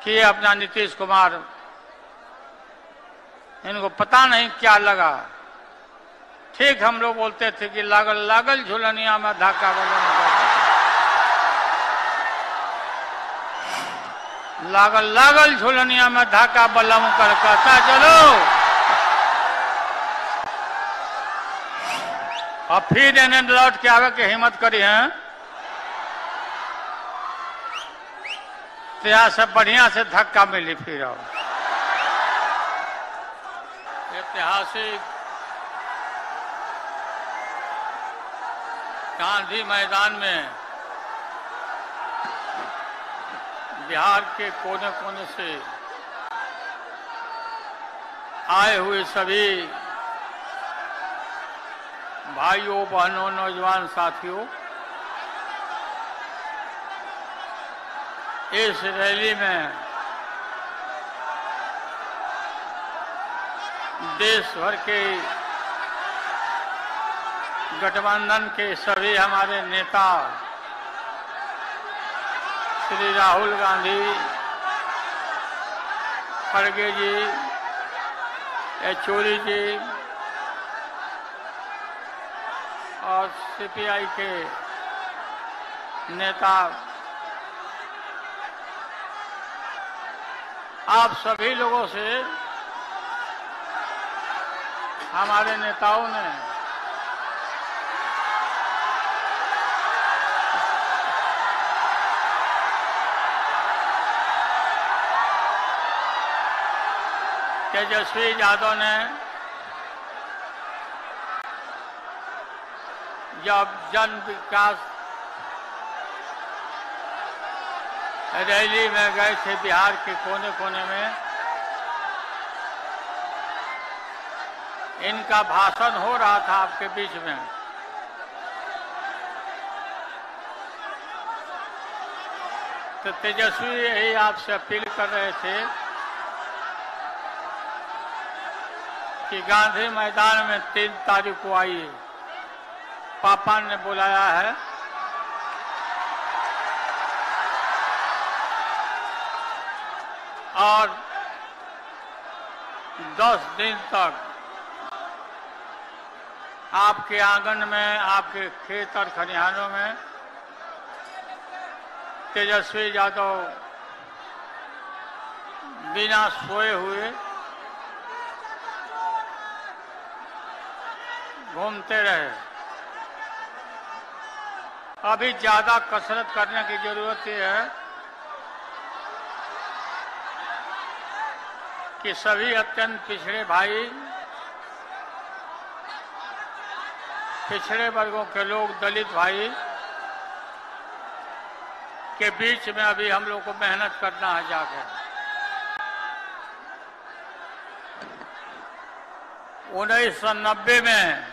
किए अपना नीतीश कुमार। इनको पता नहीं क्या लगा। ठीक हम लोग बोलते थे कि लागल लागल झुलनिया में धाका बलम, लागल लागल झुलनिया में धाका बलम कर कहता चलो। और फिर इन्हें लौट के आवे के हिम्मत करी है तो यहाँ से बढ़िया से धक्का मिली। फिर ऐतिहासिक गांधी मैदान में बिहार के कोने कोने से आए हुए सभी भाइयों बहनों नौजवान साथियों, इस रैली में देश भर के गठबंधन के सभी हमारे नेता श्री राहुल गांधी, खड़गे जी, येचुरी जी और सीपीआई के नेता, आप सभी लोगों से हमारे नेताओं ने तेजस्वी यादव ने जब जन विकास रैली में गए थे बिहार के कोने कोने में, इनका भाषण हो रहा था आपके बीच में, तो तेजस्वी यही आपसे अपील कर रहे थे कि गांधी मैदान में 3 तारीख को आइए। पापा ने बुलाया है और 10 दिन तक आपके आंगन में, आपके खेत और खलिहानों में तेजस्वी यादव बिना सोए हुए घूमते रहे। अभी ज्यादा कसरत करने की जरूरत है कि सभी अत्यंत पिछड़े भाई, पिछड़े वर्गों के लोग, दलित भाई के बीच में अभी हम लोग को मेहनत करना है जाकर। 1990 में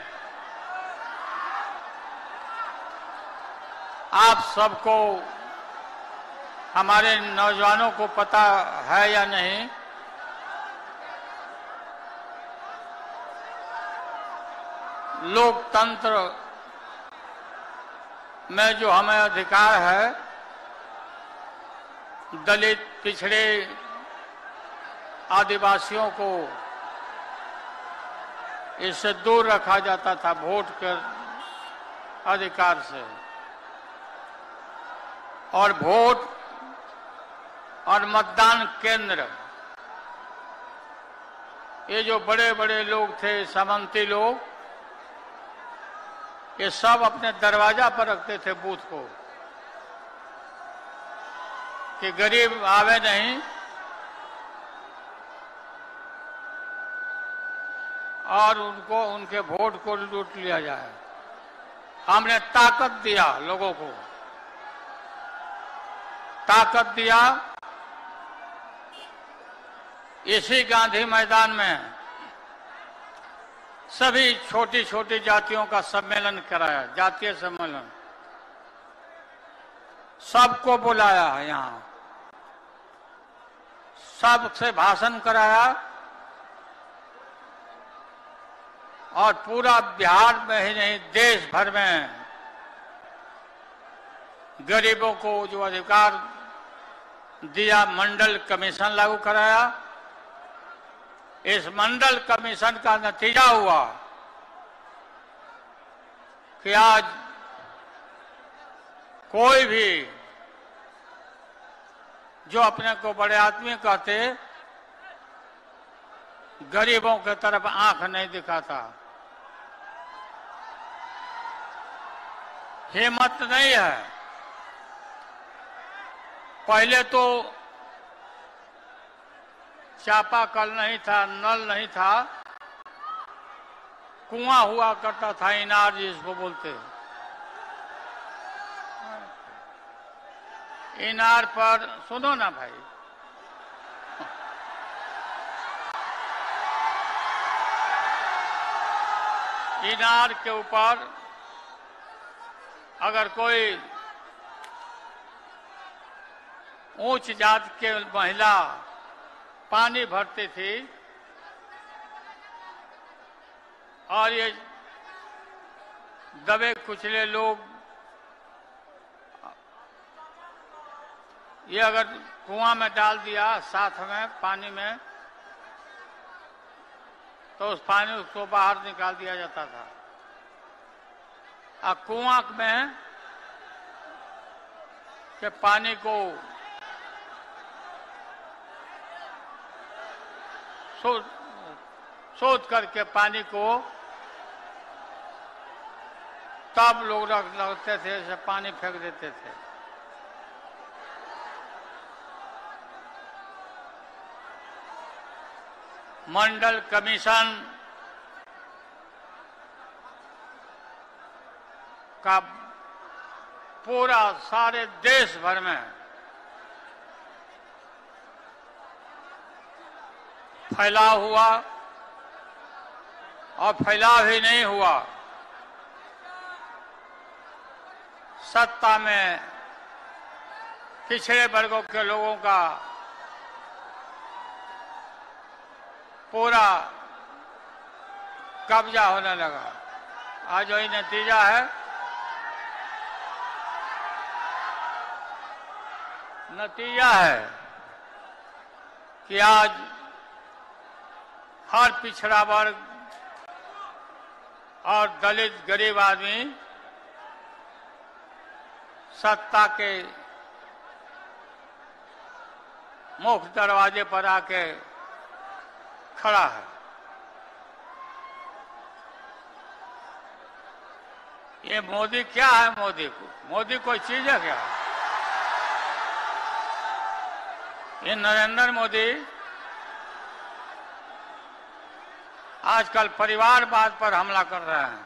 आप सबको, हमारे नौजवानों को पता है या नहीं, लोकतंत्र में जो हमें अधिकार है, दलित, पिछड़े, आदिवासियों को इससे दूर रखा जाता था वोट के अधिकार से। और वोट और मतदान केंद्र, ये जो बड़े बड़े लोग थे, सामंती लोग, ये सब अपने दरवाजा पर रखते थे बूथ को कि गरीब आवे नहीं और उनको, उनके वोट को लूट लिया जाए। हमने ताकत दिया, लोगों को ताकत दिया। इसी गांधी मैदान में सभी छोटी छोटी जातियों का सम्मेलन कराया, जातीय सम्मेलन, सबको बुलाया है, यहाँ सबसे भाषण कराया और पूरा बिहार में ही नहीं, देश भर में गरीबों को जो अधिकार दिया, मंडल कमीशन लागू कराया। इस मंडल कमीशन का नतीजा हुआ कि आज कोई भी जो अपने को बड़े आदमी कहते, गरीबों की तरफ आंख नहीं दिखाता, हिम्मत नहीं है। पहले तो चापाकल नहीं था, नल नहीं था, कुआं हुआ करता था, इनार जिसको बोलते। इनार पर सुनो ना भाई, इनार के ऊपर अगर कोई उच्च जात के महिला पानी भरती थी और ये दबे कुचले लोग ये अगर कुआं में डाल दिया साथ में पानी में, तो उस पानी को बाहर निकाल दिया जाता था। और कुआं में के पानी को शोध करके पानी को तब लोग लगते थे, से पानी फेंक देते थे। मंडल कमीशन का पूरा सारे देश भर में फैलाव हुआ और फैलाव ही नहीं हुआ, सत्ता में पिछड़े वर्गों के लोगों का पूरा कब्जा होने लगा। आज वही नतीजा है। नतीजा है कि आज हर पिछड़ा वर्ग और दलित गरीब आदमी सत्ता के मुख्य दरवाजे पर आके खड़ा है। ये मोदी क्या है? मोदी कोई चीज है क्या? ये नरेंद्र मोदी आजकल परिवारवाद पर हमला कर रहे हैं।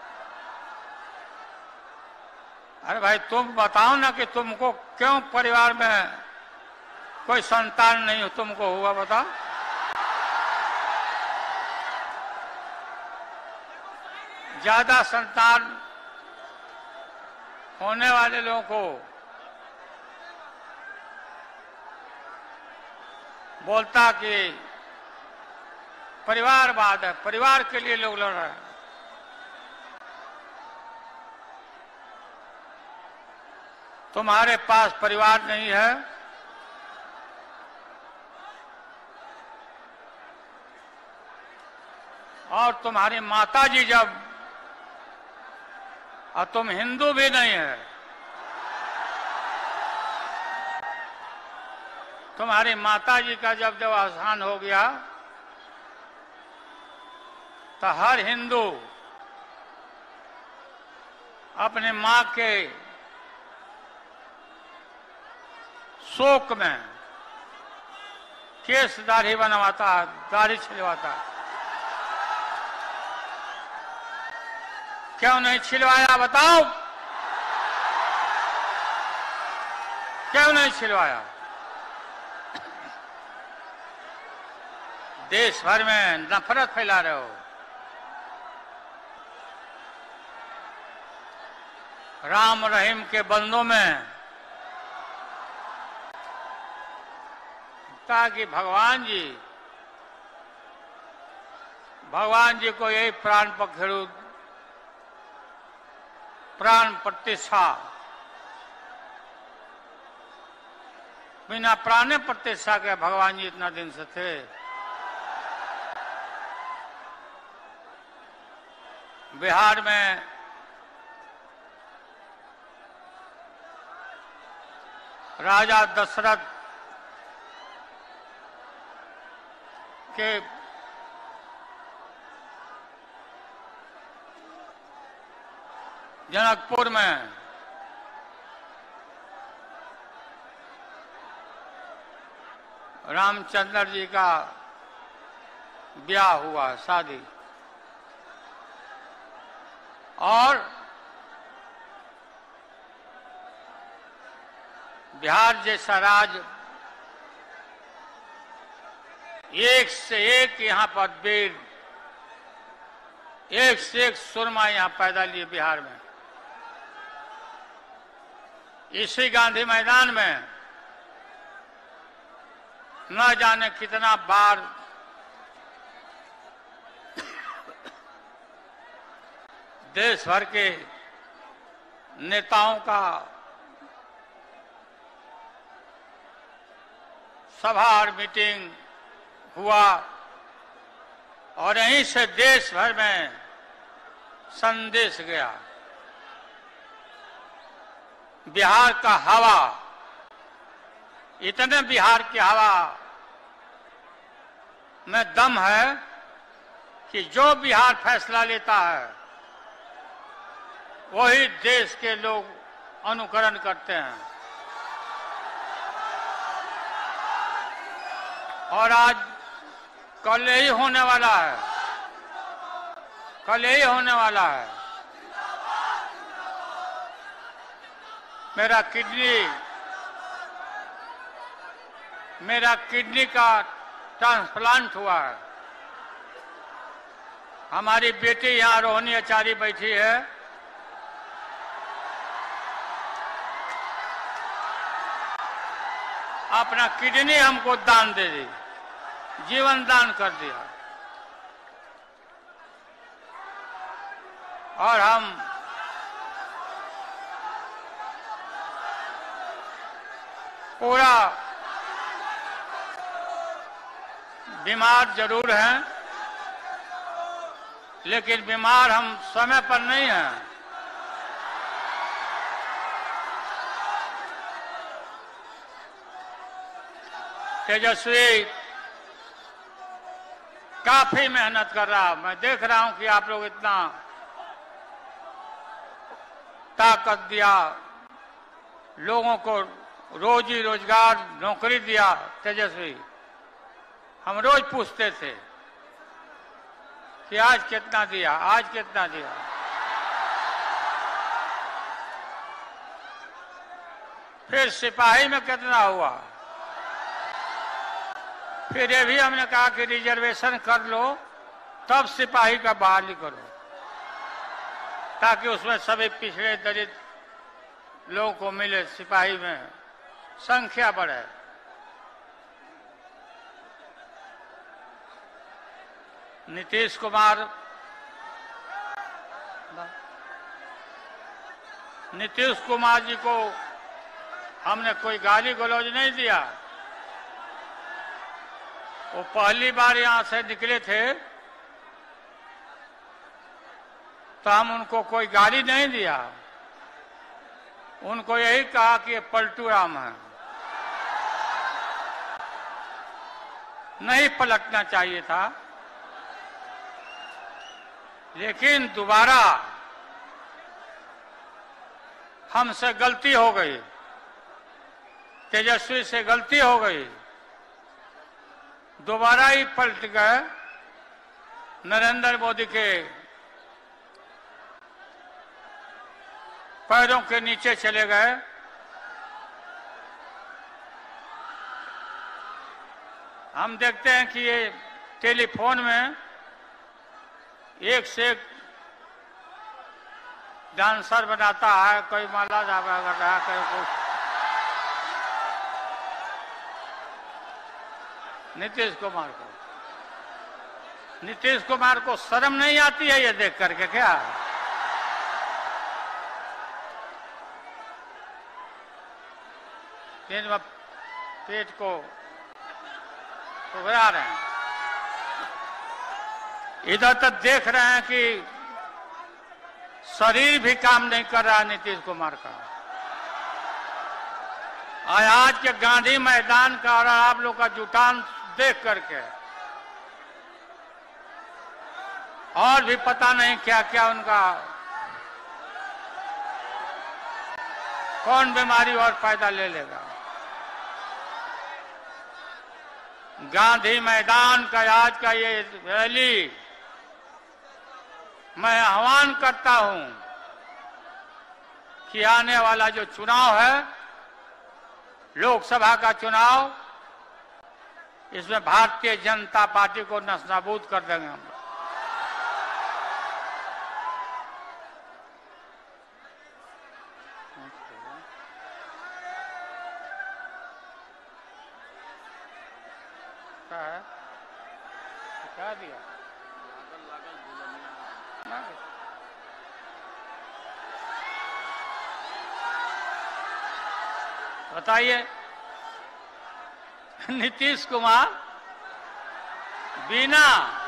अरे भाई तुम बताओ ना कि तुमको क्यों परिवार में कोई संतान नहीं तुमको हुआ, बताओ। ज्यादा संतान होने वाले लोगों को बोलता कि परिवारवाद है, परिवार के लिए लोग लड़ रहे हैं। तुम्हारे पास परिवार नहीं है, और तुम्हारी माताजी जब, और तुम हिंदू भी नहीं है, तुम्हारी माताजी का जब देहावसान हो गया तो हर हिंदू अपने मां के शोक में केस दाढ़ी बनवाता, दाढ़ी छिलवाता। क्यों नहीं छिलवाया बताओ? क्यों नहीं छिलवाया? देश भर में नफरत फैला रहे हो। राम रहीम के बंदों में कि भगवान जी को यही प्राण पखेरु, प्राण प्रतिष्ठा बिना प्राणे प्रतिष्ठा के भगवान जी इतना दिन से थे। बिहार में राजा दशरथ के जनकपुर में रामचंद्र जी का ब्याह हुआ, शादी। और बिहार जैसा राज्य, एक से एक यहाँ पर वीर, एक से एक सुरमा यहाँ पैदा लिए बिहार में। इसी गांधी मैदान में न जाने कितना बार देश भर के नेताओं का सभा और मीटिंग हुआ और यहीं से देश भर में संदेश गया। बिहार का हवा, इतने बिहार की हवा में दम है कि जो बिहार फैसला लेता है वही देश के लोग अनुकरण करते हैं। और आज कल यही होने वाला है, कल यही होने वाला है। मेरा किडनी का ट्रांसप्लांट हुआ है। हमारी बेटी यहाँ रोहिणी आचार्य बैठी है, अपना किडनी हमको दान दे दी, जीवन दान कर दिया। और हम पूरा बीमार जरूर हैं, लेकिन बीमार हम समय पर नहीं हैं। तेजस्वी काफी मेहनत कर रहा, मैं देख रहा हूं कि आप लोग इतना ताकत दिया, लोगों को रोजी रोजगार नौकरी दिया। तेजस्वी, हम रोज पूछते थे कि आज कितना दिया, आज कितना दिया। फिर सिपाही में कितना हुआ, फिर ये भी हमने कहा कि रिजर्वेशन कर लो, तब सिपाही का बहाली करो, ताकि उसमें सभी पिछड़े दलित लोगों को मिले, सिपाही में संख्या बढ़े। नीतीश कुमार जी को हमने कोई गाली गलौज नहीं दिया। वो पहली बार यहां से निकले थे तो हम उनको कोई गाली नहीं दिया, उनको यही कहा कि ये पलटू राम है, नहीं पलटना चाहिए था। लेकिन दोबारा हमसे गलती हो गई, तेजस्वी से गलती हो गई, दोबारा ही पलट गए, नरेंद्र मोदी के पैरों के नीचे चले गए। हम देखते हैं कि ये टेलीफोन में एक से एक डांसर बनाता है, कोई माला जावा कर रहा है, कोई कुछ। नीतीश कुमार को शर्म नहीं आती है ये देख करके क्या? पेट को उभरा रहे हैं। इधर तक देख रहे हैं कि शरीर भी काम नहीं कर रहा नीतीश कुमार का। आज के गांधी मैदान का और आप लोग का जुटान देख करके और भी पता नहीं क्या क्या उनका कौन बीमारी और पैदा ले लेगा। गांधी मैदान का आज का ये रैली मैं आह्वान करता हूं कि आने वाला जो चुनाव है, लोकसभा का चुनाव, इसमें भारतीय जनता पार्टी को नस्तानाबूद कर देंगे हम। क्या दिया? बताइए, नीतीश कुमार बिना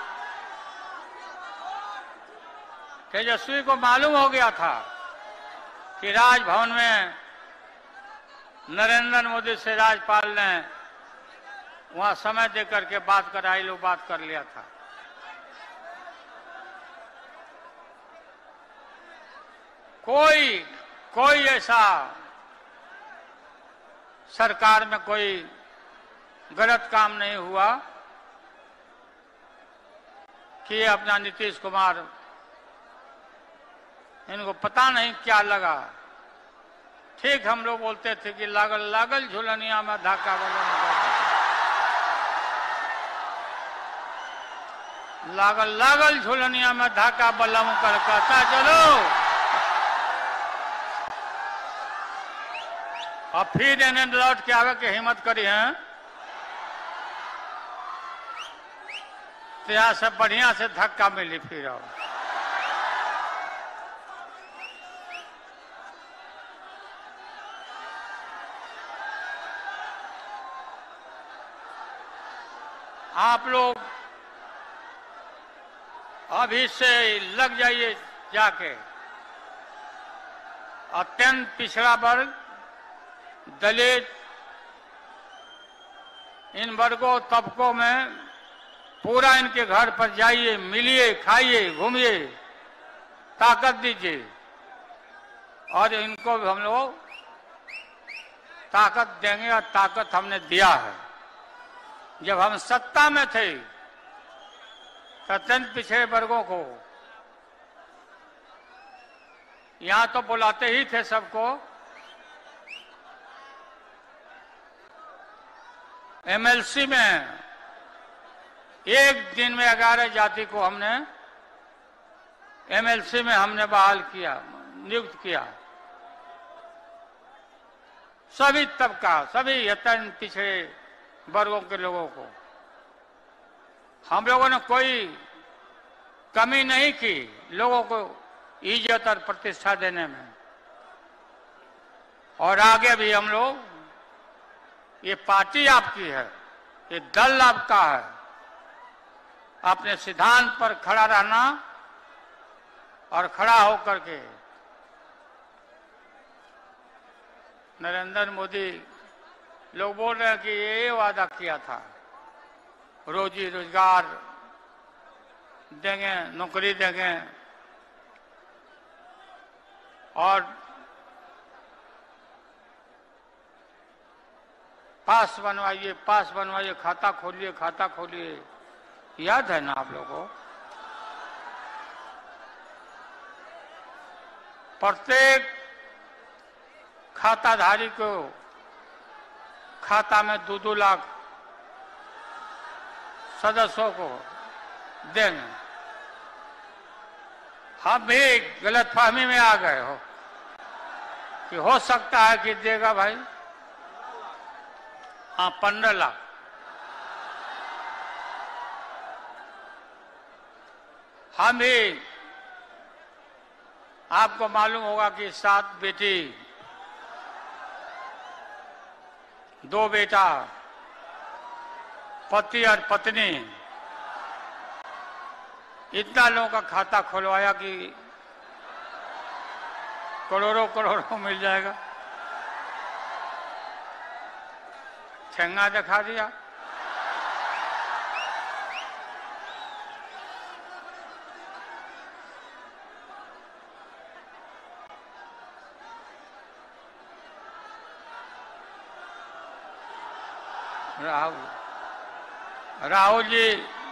तेजस्वी को मालूम हो गया था कि राजभवन में नरेंद्र मोदी से राज्यपाल ने वहां समय देकर के बात कराई, लोग बात कर लिया था। कोई ऐसा सरकार में कोई गलत काम नहीं हुआ कि अपना नीतीश कुमार, इनको पता नहीं क्या लगा। ठीक हम लोग बोलते थे कि लागल लागल झुलनिया में धाका बजा, लागल लागल झुलनिया में धाका बलम कर कहता चलो। और फिर इन्हें लौट के आवे के हिम्मत करी है तो यहाँ से बढ़िया से धक्का मिली फिर। आप लोग अभी से लग जाइए जाके। अत्यंत पिछड़ा वर्ग, दलित, इन वर्गों तबकों में पूरा इनके घर पर जाइए, मिलिए, खाइए, घूमिए, ताकत दीजिए। और इनको भी हम लोग ताकत देंगे और ताकत हमने दिया है। जब हम सत्ता में थे अत्यंत पिछड़े वर्गों को यहां तो बुलाते ही थे सबको। एमएलसी में एक दिन में 11 जाति को हमने एमएलसी में हमने बहाल किया, नियुक्त किया। सभी तबका, सभी अत्यंत पिछड़े वर्गों के लोगों को हम लोगों ने कोई कमी नहीं की लोगों को इज्जत और प्रतिष्ठा देने में। और आगे भी हम लोग, ये पार्टी आपकी है, ये दल आपका है। अपने सिद्धांत पर खड़ा रहना और खड़ा होकर के नरेंद्र मोदी, लोग बोल रहे हैं कि ये वादा किया था रोजी रोजगार देंगे, नौकरी देंगे और पास बनवाइए, पास बनवाइए, खाता खोलिए, खाता खोलिए। याद है ना आप लोगों को? प्रत्येक खाताधारी को खाता में 2-2 लाख सदस्यों को देंगे। हम भी गलतफहमी में आ गए हो कि हो सकता है कि देगा भाई। हाँ, 15 लाख। हम भी, आपको मालूम होगा कि 7 बेटी 2 बेटा, पति और पत्नी, इतना लोगों का खाता खुलवाया कि करोड़ों करोड़ों मिल जाएगा। ठेंगा दिखा दिया। राहुल जी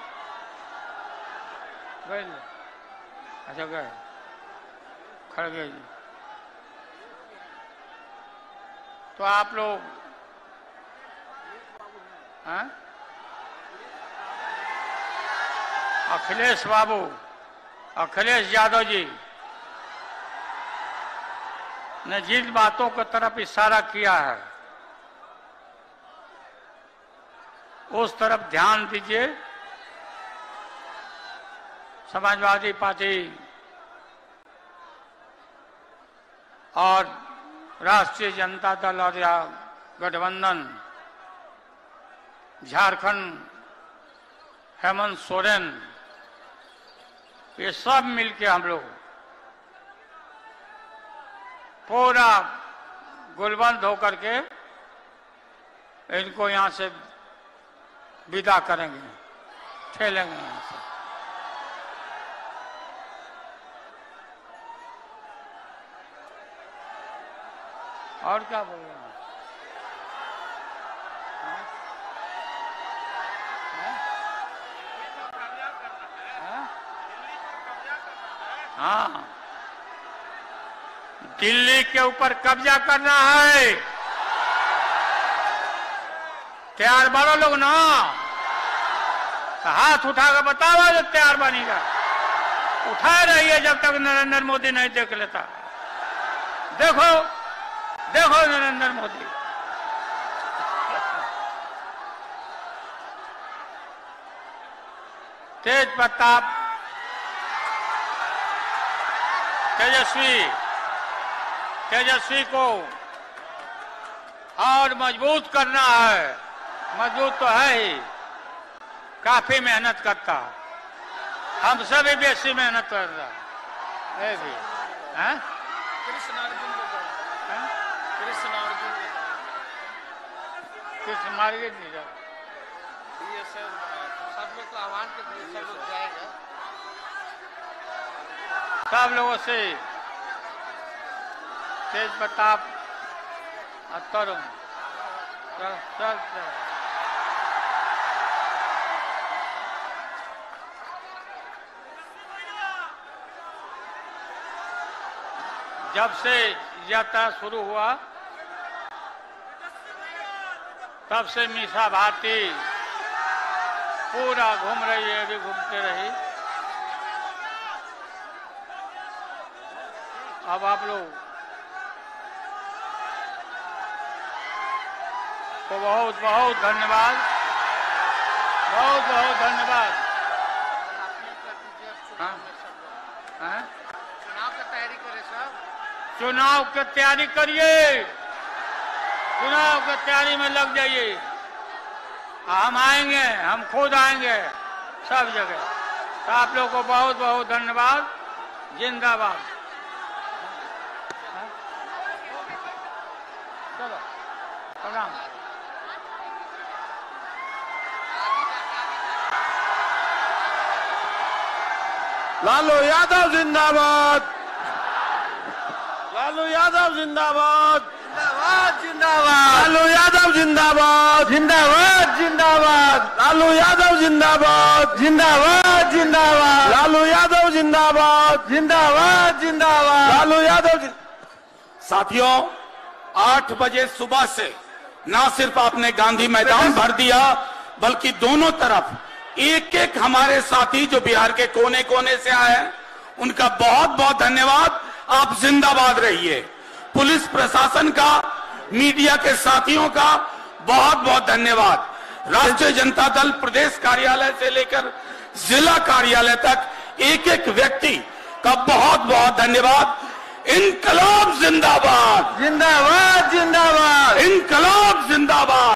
गए? अच्छा गए, खड़गे जी। तो आप लोग हैं? अखिलेश बाबू, अखिलेश यादव जी ने जिन बातों की तरफ इशारा किया है उस तरफ ध्यान दीजिए। समाजवादी पार्टी और राष्ट्रीय जनता दल और या गठबंधन, झारखंड हेमंत सोरेन, ये सब मिलके हम लोग पूरा गुलबंद होकर के इनको यहां से विदा करेंगे, ठेलेंगे यहां से। और क्या बोल रहे हैं? हाँ, दिल्ली के ऊपर कब्जा करना है। तैयार बनो लोग ना, हाथ उठाकर बताओ जो तैयार बनेगा। उठाए रहिए जब तक नरेंद्र मोदी नहीं देख लेता। देखो देखो नरेंद्र मोदी, तेज प्रताप तेजस्वी को और मजबूत करना है। मजबूत तो है ही, काफी मेहनत करता, हमसे भी बेसी मेहनत कर रहा है भी। कृष्ण मार्केट नहीं जा, सब लोग को आह्वान के सब लोग जाएगा, सब लोगों से तेज प्रताप और तरुण चल। जब से यात्रा शुरू हुआ तब से मीसा भारती पूरा घूम रही है, अभी घूमते रही। अब आप लोग को बहुत बहुत धन्यवाद, बहुत बहुत धन्यवाद। चुनाव की तैयारी करें सब, चुनाव की तैयारी करिए, चुनाव की तैयारी में लग जाइए। हम आएंगे, हम खुद आएंगे सब जगह। तो आप लोग को बहुत बहुत धन्यवाद। जिंदाबाद। चलो प्रणाम। लालू यादव जिंदाबाद, लालू यादव जिंदाबाद, जिंदाबाद जिंदाबाद, लालू यादव जिंदाबाद, जिंदाबाद जिंदाबाद, लालू यादव जिंदाबाद, जिंदाबाद जिंदाबाद, लालू यादव जिंदाबाद, जिंदाबाद जिंदाबाद, लालू यादव। साथियों, 8 बजे सुबह से ना सिर्फ आपने गांधी मैदान भर दिया, बल्कि दोनों तरफ एक एक हमारे साथी जो बिहार के कोने कोने से आए हैं, उनका बहुत बहुत धन्यवाद। आप जिंदाबाद रहिए। पुलिस प्रशासन का, मीडिया के साथियों का बहुत बहुत धन्यवाद। राष्ट्रीय जनता दल प्रदेश कार्यालय से लेकर जिला कार्यालय तक एक एक व्यक्ति का बहुत बहुत धन्यवाद। इनकलाब जिंदाबाद, जिंदाबाद जिंदाबाद इनकलाब जिंदाबाद।